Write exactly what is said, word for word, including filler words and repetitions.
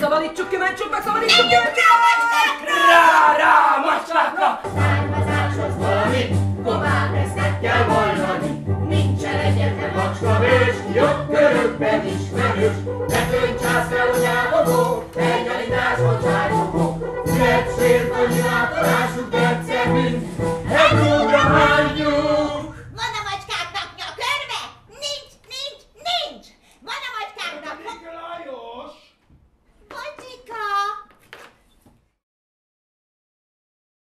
Szabadítsuk ki, mentsük meg, szabadítsuk ki, mentsük meg! Rá, rá, macslákra! Származáshoz valami, komán ezt meg kell vallani. Nincsen egyetlen macska, és jobb